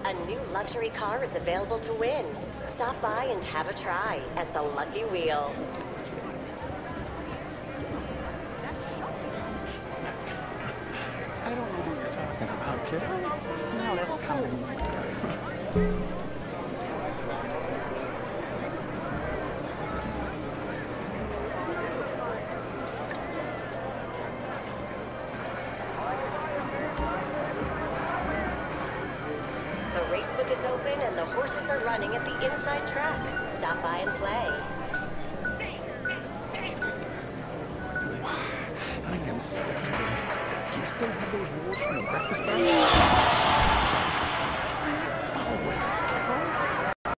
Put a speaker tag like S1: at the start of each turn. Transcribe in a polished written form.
S1: A new luxury car is available to win. Stop by and have a try at the Lucky Wheel.
S2: I don't know what you're talking about, kid. No, that's coming.
S1: The racebook is open and the horses are running